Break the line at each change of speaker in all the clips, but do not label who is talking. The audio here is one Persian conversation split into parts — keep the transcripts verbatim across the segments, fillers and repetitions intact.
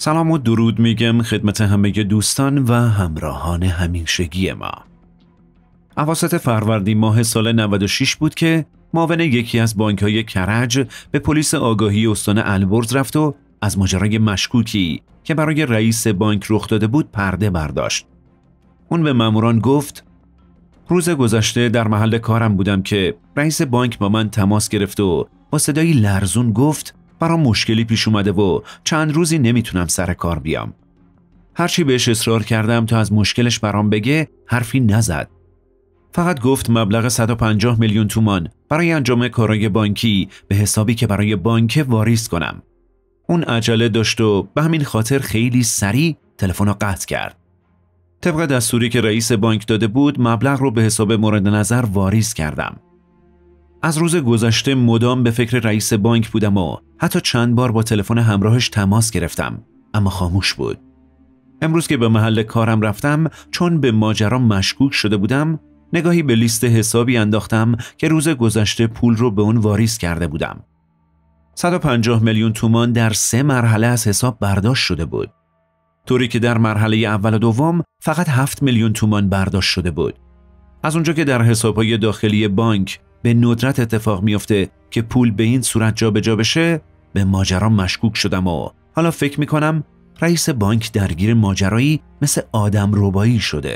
سلام و درود میگم خدمت همه دوستان و همراهان همیشگی ما. اواسط فروردین ماه سال نود و شش بود که معاون یکی از بانک‌های کرج به پلیس آگاهی استان البرز رفت و از ماجرای مشکوکی که برای رئیس بانک رخ داده بود پرده برداشت. اون به ماموران گفت: روز گذشته در محل کارم بودم که رئیس بانک با من تماس گرفت و با صدایی لرزون گفت برام مشکلی پیش اومده و چند روزی نمیتونم سر کار بیام. هرچی بهش اصرار کردم تا از مشکلش برام بگه حرفی نزد. فقط گفت مبلغ صد و پنجاه میلیون تومان برای انجام کارهای بانکی به حسابی که برای بانک واریز کنم. اون عجله داشت و به همین خاطر خیلی سریع تلفن رو قطع کرد. طبق دستوری که رئیس بانک داده بود مبلغ رو به حساب مورد نظر واریز کردم. از روز گذشته مدام به فکر رئیس بانک بودم و حتی چند بار با تلفن همراهش تماس گرفتم، اما خاموش بود. امروز که به محل کارم رفتم چون به ماجرا مشکوک شده بودم، نگاهی به لیست حسابی انداختم که روز گذشته پول رو به اون واریز کرده بودم. صد و پنجاه میلیون تومان در سه مرحله از حساب برداشت شده بود، طوری که در مرحله اول و دوم فقط هفت میلیون تومان برداشت شده بود. از اونجا که در حساب‌های داخلی بانک به ندرت اتفاق میفته که پول به این صورت جابجا بشه، به ماجرا مشکوک شدم و حالا فکر میکنم رئیس بانک درگیر ماجرایی مثل آدم ربایی شده.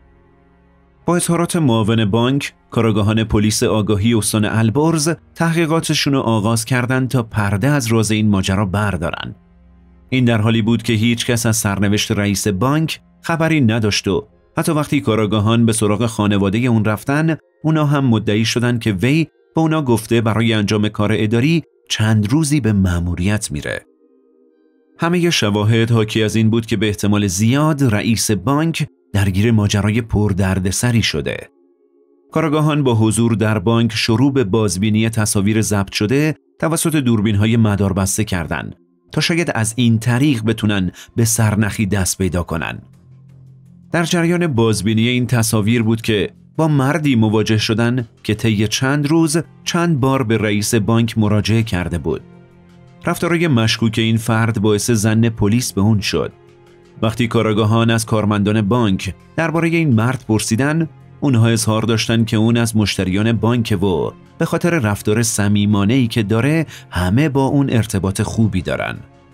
با اظهارات معاون بانک، کارآگاهان پلیس آگاهی استان البرز تحقیقاتشون رو آغاز کردند تا پرده از راز این ماجرا بردارن. این در حالی بود که هیچ کس از سرنوشت رئیس بانک خبری نداشت و حتی وقتی کارآگاهان به سراغ خانواده اون رفتن، اونا هم مدعی شدن که وی به اونا گفته برای انجام کار اداری چند روزی به مأموریت میره. همه شواهد حاکی از این بود که به احتمال زیاد رئیس بانک درگیر ماجرای پردردسری شده. کارآگاهان با حضور در بانک شروع به بازبینی تصاویر ضبط شده توسط دوربین‌های مداربسته کردند تا شاید از این طریق بتونن به سرنخی دست پیدا کنن. در جریان بازبینی این تصاویر بود که با مردی مواجه شدن که طی چند روز چند بار به رئیس بانک مراجعه کرده بود. رفتارهای مشکوک این فرد باعث ظن پلیس به اون شد. وقتی کارآگاهان از کارمندان بانک درباره این مرد پرسیدن، اونها اظهار داشتن که اون از مشتریان بانک و به خاطر رفتار صمیمانه‌ای که داره همه با اون ارتباط خوبی دارن.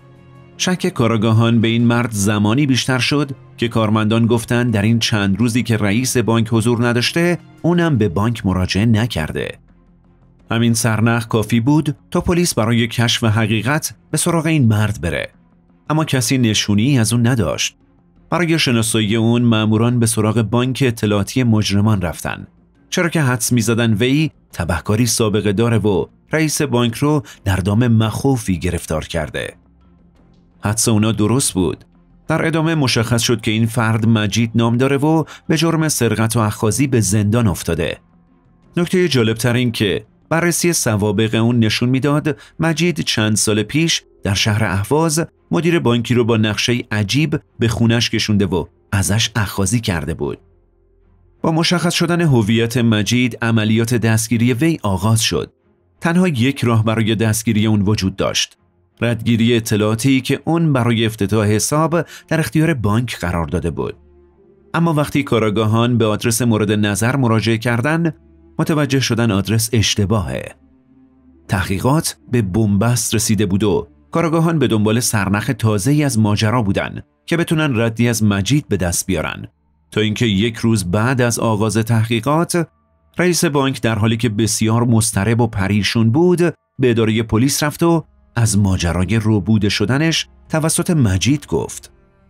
شک کارآگاهان به این مرد زمانی بیشتر شد که کارمندان گفتند در این چند روزی که رئیس بانک حضور نداشته اونم به بانک مراجعه نکرده. همین سرنخ کافی بود تا پلیس برای کشف حقیقت به سراغ این مرد بره، اما کسی نشونی از اون نداشت. برای شناسایی اون ماموران به سراغ بانک اطلاعاتی مجرمان رفتن، چرا که حدس می‌زدن وی تبهکاری سابقه داره و رئیس بانک رو در دام مخوفی گرفتار کرده. حدس اونا درست بود. در ادامه مشخص شد که این فرد مجید نام داره و به جرم سرقت و اخاذی به زندان افتاده. نکته جالبتر این که بررسی سوابق اون نشون میداد مجید چند سال پیش در شهر اهواز مدیر بانکی رو با نقشه عجیب به خونش کشونده و ازش اخاذی کرده بود. با مشخص شدن هویت مجید عملیات دستگیری وی آغاز شد. تنها یک راه برای دستگیری اون وجود داشت: ردگیری اطلاعاتی که اون برای افتتاح حساب در اختیار بانک قرار داده بود. اما وقتی کارآگاهان به آدرس مورد نظر مراجعه کردند، متوجه شدن آدرس اشتباهه. تحقیقات به بنبست رسیده بود و کارآگاهان به دنبال سرنخ تازه‌ای از ماجرا بودن که بتونن ردی از مجید به دست بیارن، تا اینکه یک روز بعد از آغاز تحقیقات رئیس بانک در حالی که بسیار مضطرب و پریشون بود به اداره پلیس رفت و از ماجرای ربوده شدنش توسط مجید گفت.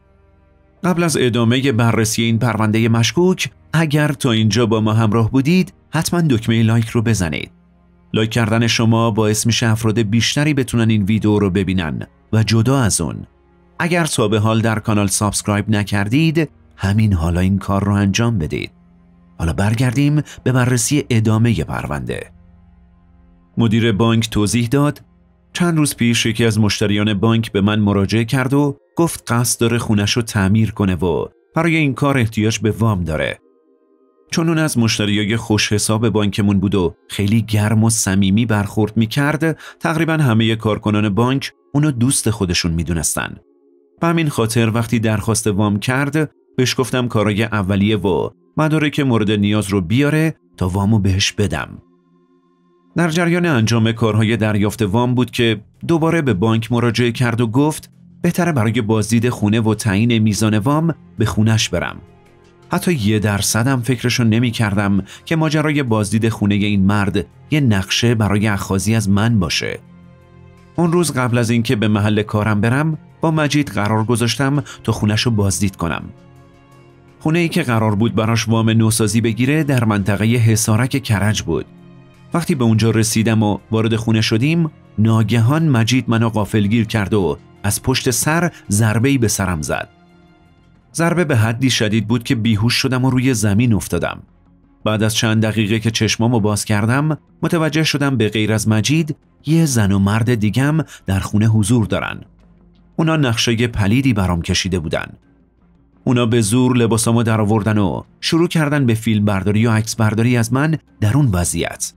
قبل از ادامه بررسی این پرونده مشکوک، اگر تا اینجا با ما همراه بودید حتما دکمه لایک رو بزنید. لایک کردن شما باعث میشه افراد بیشتری بتونن این ویدیو رو ببینن و جدا از اون، اگر تا به حال در کانال سابسکرایب نکردید همین حالا این کار رو انجام بدید. حالا برگردیم به بررسی ادامه پرونده. مدیر بانک توضیح داد: چند روز پیش یکی از مشتریان بانک به من مراجعه کرد و گفت قصد داره خونش رو تعمیر کنه و برای این کار احتیاج به وام داره. چون اون از مشتریای خوش حساب بانکمون بود و خیلی گرم و صمیمی برخورد میکرد، تقریبا همه کارکنان بانک اونو دوست خودشون میدونستن. به همین خاطر وقتی درخواست وام کرد بهش گفتم کارای اولیه و مدارک مورد نیاز رو بیاره تا وامو بهش بدم. در جریان انجام کارهای دریافت وام بود که دوباره به بانک مراجعه کرد و گفت بهتره برای بازدید خونه و تعیین میزان وام به خونش برم. حتی یه درصدم فکرشو نمی کردم که ماجرای بازدید خونه این مرد یه نقشه برای اخاذی از من باشه. اون روز قبل از اینکه به محل کارم برم با مجید قرار گذاشتم تا خونشو بازدید کنم. خونه ای که قرار بود براش وام نوسازی بگیره در منطقه حصارک کرج بود. وقتی به اونجا رسیدم و وارد خونه شدیم ناگهان مجید منو غافلگیر کرد و از پشت سر ضربه‌ای به سرم زد. ضربه به حدی شدید بود که بیهوش شدم و روی زمین افتادم. بعد از چند دقیقه که چشمامو باز کردم متوجه شدم به غیر از مجید یه زن و مرد دیگم در خونه حضور دارن. اونا نقشه پلیدی برام کشیده بودن. اونا به زور لباسامو در آوردن و شروع کردن به فیلم برداری و عکس برداری از من در اون وضعیت.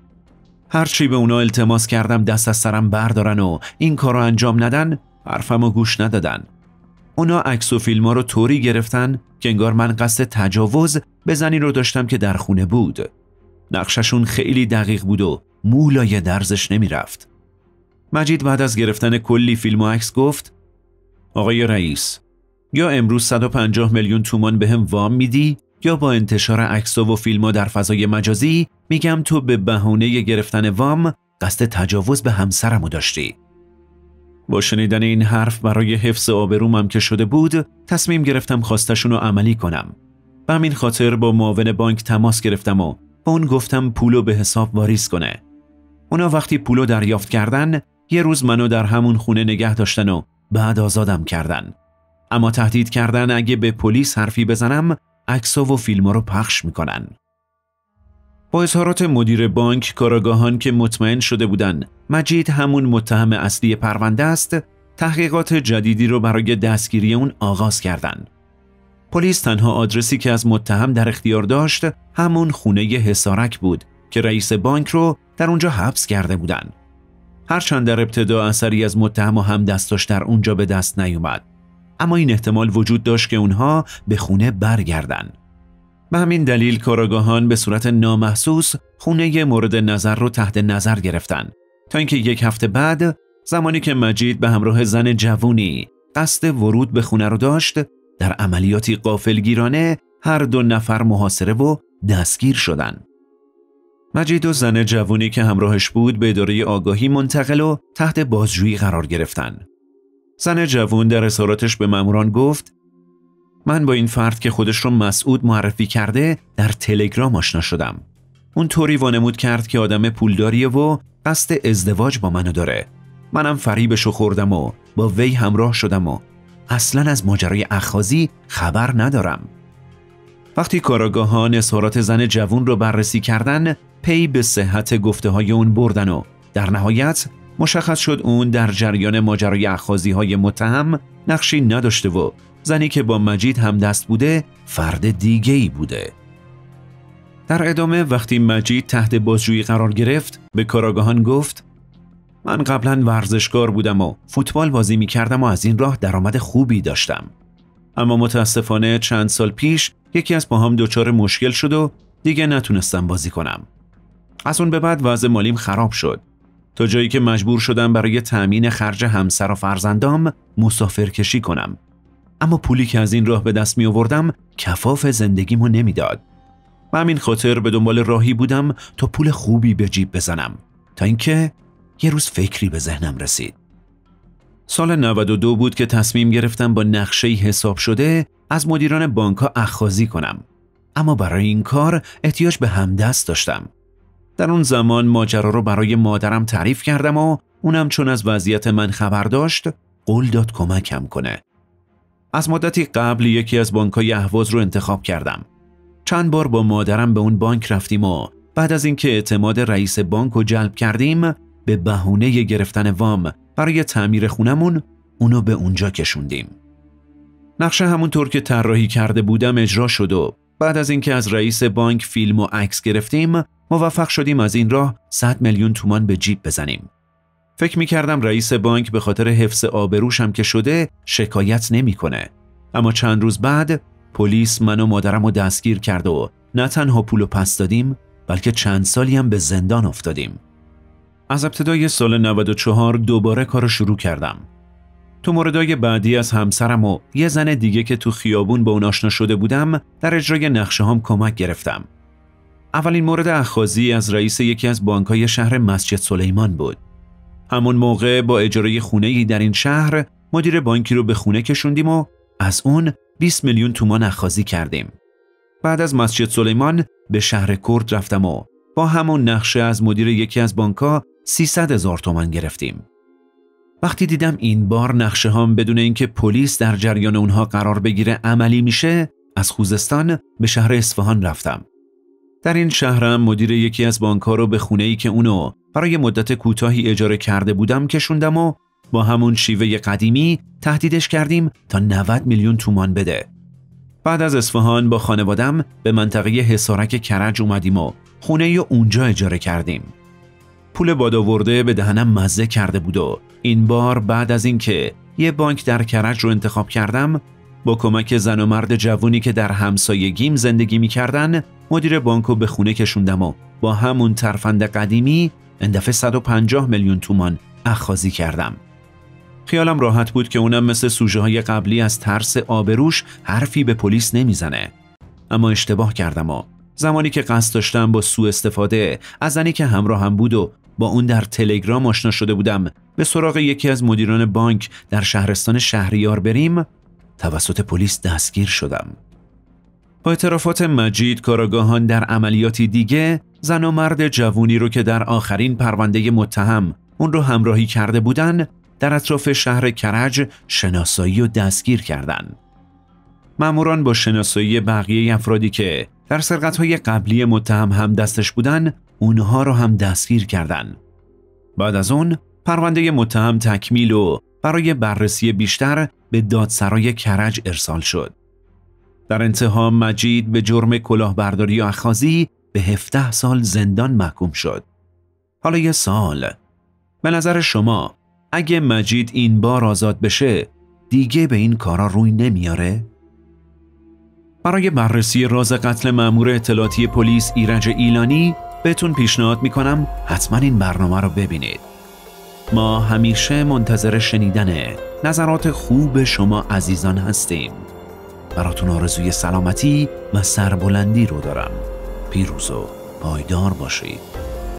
هرچی به اونا التماس کردم دست از سرم بردارن و این کارو انجام ندن حرفمو گوش ندادن. اونا عکس و فیلما رو طوری گرفتن که انگار من قصد تجاوز به زنی رو داشتم که در خونه بود. نقششون خیلی دقیق بود و مولای درزش نمی رفت. مجید بعد از گرفتن کلی فیلم و عکس گفت آقای رئیس، یا امروز صد و پنجاه میلیون تومان بهم وام میدی یا با انتشار عکس‌ها و فیلم‌ها در فضای مجازی میگم تو به بهانه گرفتن وام قصد تجاوز به همسرمو داشتی. با شنیدن این حرف برای حفظ آبرومم که شده بود تصمیم گرفتم خواستشون رو عملی کنم. به همین خاطر با معاون بانک تماس گرفتم و با اون گفتم پولو به حساب واریز کنه. اونا وقتی پولو دریافت کردن یه روز منو در همون خونه نگه داشتن و بعد آزادم کردن. اما تهدید کردن اگه به پلیس حرفی بزنم عکس‌ها و فیلم‌ها رو پخش میکنن. با اظهارات مدیر بانک کاراگاهان که مطمئن شده بودن مجید همون متهم اصلی پرونده است، تحقیقات جدیدی رو برای دستگیری اون آغاز کردن. پلیس تنها آدرسی که از متهم در اختیار داشت همون خونه حصارک بود که رئیس بانک رو در اونجا حبس کرده بودن. هرچند در ابتدا اثری از متهم و هم دستاش در اونجا به دست نیومد، اما این احتمال وجود داشت که اونها به خونه برگردن. به همین دلیل کاراگاهان به صورت نامحسوس خونه مورد نظر رو تحت نظر گرفتن تا اینکه یک هفته بعد زمانی که مجید به همراه زن جوونی قصد ورود به خونه رو داشت در عملیاتی غافلگیرانه هر دو نفر محاصره و دستگیر شدن. مجید و زن جوونی که همراهش بود به اداره آگاهی منتقل و تحت بازجویی قرار گرفتن. زن جوون در اظهاراتش به ماموران گفت من با این فرد که خودش رو مسعود معرفی کرده در تلگرام آشنا شدم. اون طوری وانمود کرد که آدم پولداریه و قصد ازدواج با منو داره. منم فریبشو خوردم و با وی همراه شدم و اصلاً از ماجرای اخاذی خبر ندارم. وقتی کاراگاهان اظهارات زن جوون رو بررسی کردن پی به صحت گفته های اون بردن و در نهایت مشخص شد اون در جریان ماجرای اخاذی های متهم نقشی نداشته و زنی که با مجید هم دست بوده فرد دیگه‌ای بوده. در ادامه وقتی مجید تحت بازجویی قرار گرفت به کاراگاهان گفت من قبلا ورزشکار بودم و فوتبال بازی می کردم و از این راه درآمد خوبی داشتم. اما متاسفانه چند سال پیش یکی از پاهام دچار مشکل شد و دیگه نتونستم بازی کنم. از اون به بعد وضع مالیم خراب شد تا جایی که مجبور شدم برای تأمین خرج همسر و فرزندام مسافرکشی کنم. اما پولی که از این راه به دست می آوردم کفاف زندگیمو نمیداد. و همین خاطر به دنبال راهی بودم تا پول خوبی به جیب بزنم تا اینکه یه روز فکری به ذهنم رسید. سال نود و دو بود که تصمیم گرفتم با نقشه‌ای حساب شده از مدیران بانک‌ها اخاذی کنم. اما برای این کار احتیاج به همدست داشتم. در اون زمان ماجرا رو برای مادرم تعریف کردم و اونم چون از وضعیت من خبر داشت قول داد کمکم کنه. از مدتی قبل یکی از بانک‌های اهواز رو انتخاب کردم. چند بار با مادرم به اون بانک رفتیم و بعد از اینکه اعتماد رئیس بانک رو جلب کردیم به بهونه گرفتن وام برای تعمیر خونمون اونو به اونجا کشوندیم. نقشه همونطور که طراحی کرده بودم اجرا شد و بعد از اینکه از رئیس بانک فیلم و عکس گرفتیم موفق شدیم از این راه صد میلیون تومان به جیب بزنیم. فکر می‌کردم رئیس بانک به خاطر حفظ آبروشم که شده شکایت نمی‌کنه. اما چند روز بعد پلیس من و مادرم رو دستگیر کرد و نه تنها پولو پس دادیم بلکه چند سالی هم به زندان افتادیم. از ابتدای سال نود و چهار دوباره کارو شروع کردم. تو موردای بعدی از همسرم و یه زن دیگه که تو خیابون با اون آشنا شده بودم در اجرای نقشه هام کمک گرفتم. اولین مورد اخاذی از رئیس یکی از بانک‌های شهر مسجد سلیمان بود. همون موقع با اجاره خونه‌ای در این شهر مدیر بانکی رو به خونه کشوندیم و از اون بیست میلیون تومان اخاذی کردیم. بعد از مسجد سلیمان به شهر کرد رفتم و با همون نقشه از مدیر یکی از بانک‌ها سیصد هزار تومان گرفتیم. وقتی دیدم این بار نقشه هام بدون اینکه پلیس در جریان اونها قرار بگیره عملی میشه، از خوزستان به شهر اصفهان رفتم. در این شهرم مدیر یکی از بانک‌ها رو به خونه‌ای که اونو برای مدت کوتاهی اجاره کرده بودم کشوندم و با همون شیوه قدیمی تهدیدش کردیم تا نود میلیون تومان بده. بعد از اصفهان با خانوادم به منطقه حصارک کرج اومدیم و خونه‌ای رو اونجا اجاره کردیم. پول بادآورده به دهنم مزه کرده بود و این بار بعد از اینکه یه بانک در کرج رو انتخاب کردم، با کمک زن و مرد جوونی که در همسایگیم زندگی می‌کردن، مدیر بانکو به خونه کشوندم و با همون ترفند قدیمی این دفعه صد و پنجاه میلیون تومان اخاذی کردم. خیالم راحت بود که اونم مثل سوژه های قبلی از ترس آبروش حرفی به پلیس نمیزنه. اما اشتباه کردم و زمانی که قصد داشتم با سوء استفاده از زنی که همراهم بود و با اون در تلگرام آشنا شده بودم به سراغ یکی از مدیران بانک در شهرستان شهریار بریم، توسط پلیس دستگیر شدم. با اعترافات مجید، کاراگاهان در عملیاتی دیگه زن و مرد جوونی رو که در آخرین پرونده متهم اون رو همراهی کرده بودن در اطراف شهر کرج شناسایی و دستگیر کردند. ماموران با شناسایی بقیه افرادی که در سرقت‌های قبلی متهم هم دستش بودن اونها رو هم دستگیر کردند. بعد از اون پرونده متهم تکمیل و برای بررسی بیشتر به دادسرای کرج ارسال شد. در انتها مجید به جرم کلاهبرداری و اخاذی به هفده سال زندان محکوم شد. حالا یه سال، به نظر شما اگه مجید این بار آزاد بشه دیگه به این کارا روی نمیاره؟ برای بررسی راز قتل مأمور اطلاعاتی پلیس ایرج ایلانی بهتون پیشنهاد میکنم حتما این برنامه رو ببینید. ما همیشه منتظر شنیدن نظرات خوب شما عزیزان هستیم. براتون آرزوی سلامتی و سربلندی رو دارم. پیروز و پایدار باشید.